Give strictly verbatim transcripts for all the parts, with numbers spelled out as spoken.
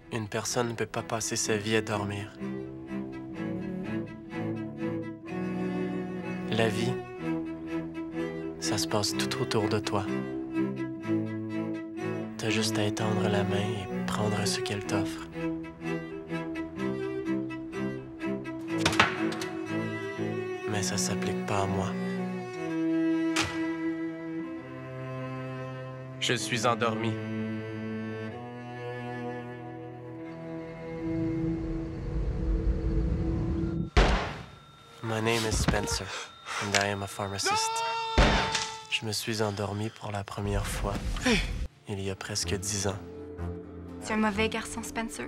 Une personne ne peut pas passer sa vie à dormir. La vie, ça se passe tout autour de toi. T'as juste à étendre la main et prendre ce qu'elle t'offre. Mais ça s'applique pas à moi. Je suis endormi. My name is Spencer, and I am a pharmacist. Je me suis endormi pour la première fois, il y a presque dix ans. Tu es un mauvais garçon, Spencer.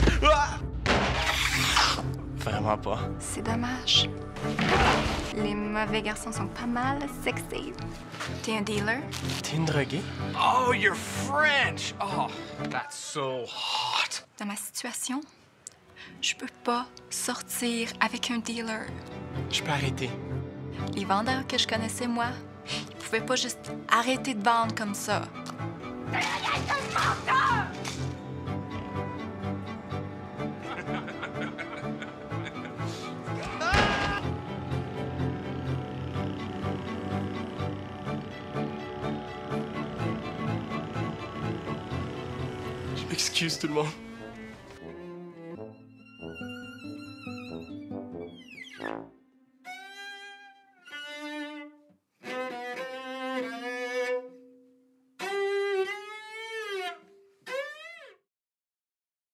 Vraiment pas. C'est dommage. Les mauvais garçons sont pas mal sexy. T'es un dealer? T'es une droguée? Oh, you're French! Oh, that's so hot. Dans ma situation, je peux pas sortir avec un dealer. Je peux arrêter. Les vendeurs que je connaissais, moi, ils pouvaient pas juste arrêter de vendre comme ça. Je m'excuse tout le monde. Thank you.